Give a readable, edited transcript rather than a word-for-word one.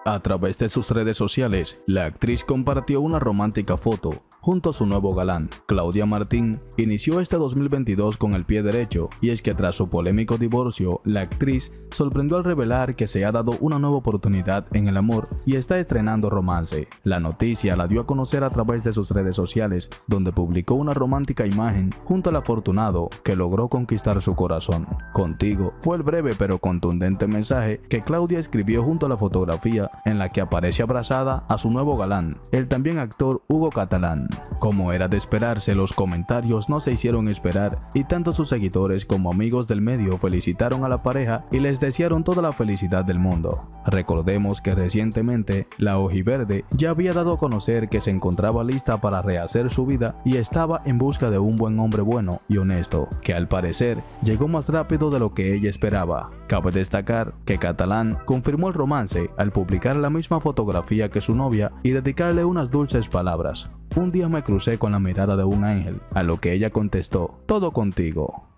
A través de sus redes sociales, la actriz compartió una romántica foto junto a su nuevo galán. Claudia Martín inició este 2022 con el pie derecho, y es que tras su polémico divorcio, la actriz sorprendió al revelar que se ha dado una nueva oportunidad en el amor y está estrenando romance. La noticia la dio a conocer a través de sus redes sociales, donde publicó una romántica imagen junto al afortunado que logró conquistar su corazón. Contigo fue el breve pero contundente mensaje que Claudia escribió junto a la fotografía en la que aparece abrazada a su nuevo galán, el también actor Hugo Catalán. Como era de esperarse, los comentarios no se hicieron esperar y tanto sus seguidores como amigos del medio felicitaron a la pareja y les desearon toda la felicidad del mundo. Recordemos que recientemente la ojiverde ya había dado a conocer que se encontraba lista para rehacer su vida y estaba en busca de un buen hombre bueno y honesto, que al parecer llegó más rápido de lo que ella esperaba. Cabe destacar que Catalán confirmó el romance al publicar la misma fotografía que su novia y dedicarle unas dulces palabras. Un día me crucé con la mirada de un ángel, a lo que ella contestó: todo contigo.